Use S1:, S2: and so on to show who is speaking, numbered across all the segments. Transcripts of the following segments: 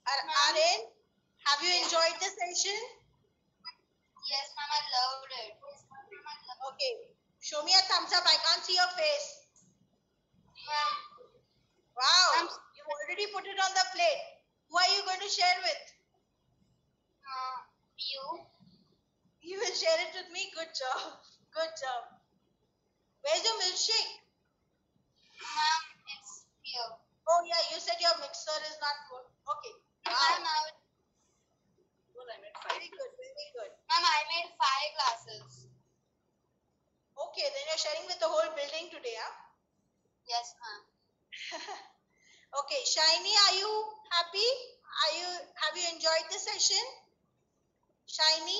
S1: Aryan, have you enjoyed the session?
S2: Yes, ma'am, I loved it.
S1: Okay, show me a thumbs up. I can't see your face.
S2: Ma'am,
S1: Wow, you already put it on the plate. Who are you going to share with?
S2: you.
S1: You will share it with me. Good job. Good job. Where's your milkshake?
S2: Ma'am, it's here.
S1: Oh yeah, you said your mixer is not good. Okay.
S2: Ma'am,
S1: Wow. Very good. Very good.
S2: Ma'am, I made 5 glasses.
S1: Okay, then you're sharing with the whole building today, huh?
S2: Yes, ma'am.
S1: Okay, Shiny, are you happy? Have you enjoyed the session? Shiny?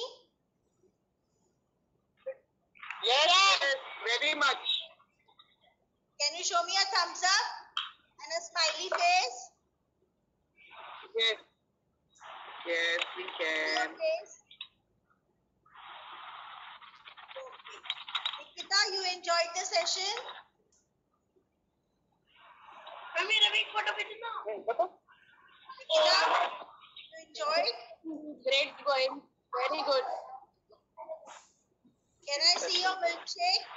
S3: Yes, very much.
S1: Can you show me a thumbs up and a smiley face?
S3: Yes. Yes, we
S1: Your
S3: can.
S1: face. Okay. Nikita, you enjoyed the session? Nikita, you enjoyed?
S2: Great going. Very good.
S1: Can I see your milkshake?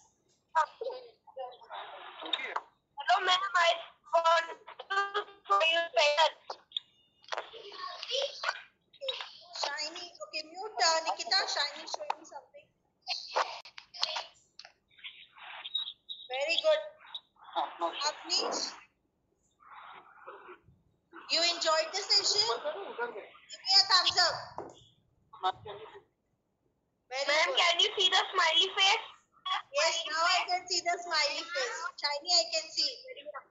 S2: Hello, ma'am. I want to show you better.
S1: Shiny, okay, mute Nikita. Shiny showing me something. Very good. Avnish, you enjoyed the session? Give me a thumbs up. Very
S2: Ma'am,
S1: good.
S2: can you see the smiley face?
S1: Yes, now I can see the smiley face. Shiny, I can see. Very good.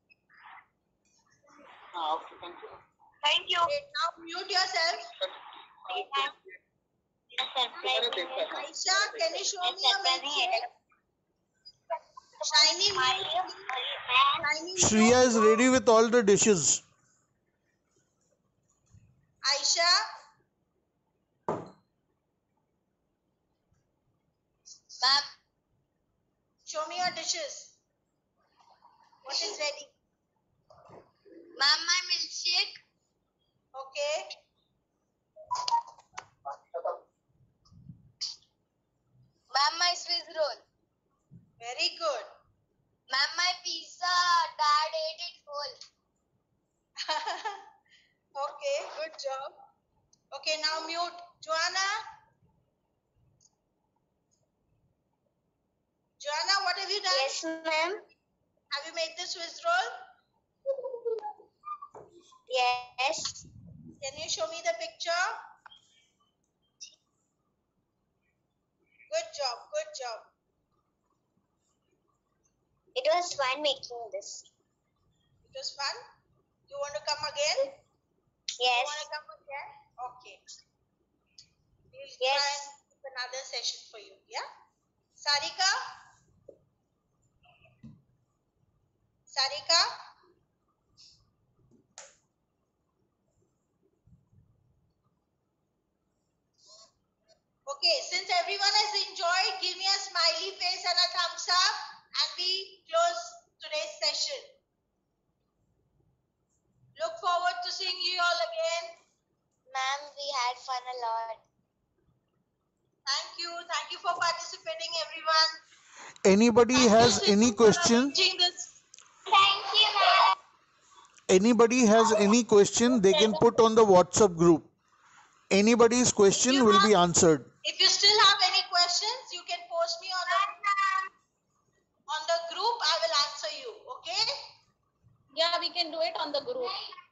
S3: Okay, thank you.
S2: Thank you.
S1: Great. Now mute yourself. Aisha, can you show me a milkshake? Shiny, mute. Shiny, mute.
S4: Shreya is ready with all the dishes.
S1: Aisha.
S2: Ma'am,
S1: Show me your dishes. What is ready?
S2: ma'am, my milkshake.
S1: Okay.
S2: Ma'am, my Swiss roll.
S1: Very good.
S2: Ma'am, my pizza. Dad ate it whole.
S1: Okay, good job. Okay, now mute. Joanna. Joanna, what have you done?
S2: Yes, ma'am.
S1: Have you made the Swiss roll?
S2: Yes.
S1: Can you show me the picture? Good job, good job.
S2: It was fun making this.
S1: It was fun. You want to come again? You
S2: Yes.
S1: want to come again? Okay. We'll
S2: Yes.
S1: try and keep another session for you. Yeah? Sarika? Sarika? Okay, since everyone has enjoyed, give me a smiley face and a thumbs up and we close today's session. Look forward to seeing you all again.
S2: Ma'am, we had fun a lot.
S1: Thank you. Thank you for participating, everyone.
S4: Anybody
S1: Thank
S4: has
S1: you,
S4: any
S1: Siddhu, for
S4: question?
S1: arranging this.
S2: Thank you, ma'am.
S4: Anybody has any question, they can put on the WhatsApp group. Anybody's question will be answered.
S1: If you still have any questions, you can post me on the group. I will answer you. Okay?
S2: Yeah, we can do it on the group.